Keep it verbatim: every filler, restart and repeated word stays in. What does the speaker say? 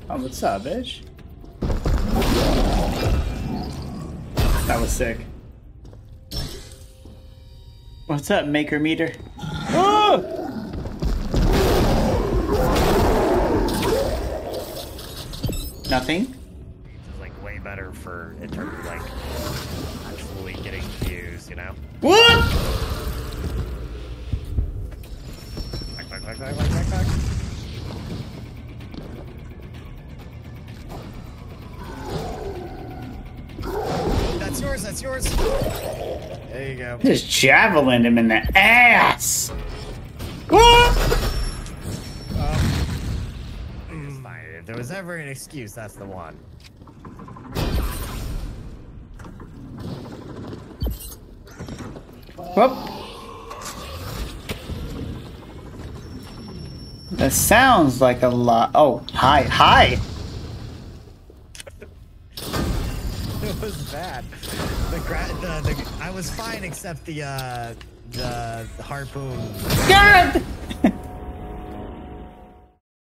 Oh, what's up, bitch? That was sick. What's up, maker meter? Oh! Nothing? It's like way better for in terms of like actually getting views, you know? What? Back, back, back, back, back, back, back. That's yours, that's yours. There you go. Just javelin him in the ass. What? It's fine. If there was ever an excuse, that's the one. Whoop. That sounds like a lot. Oh, hi, hi. It was bad. The, gra the, the I was fine except the uh the, the harpoon. God!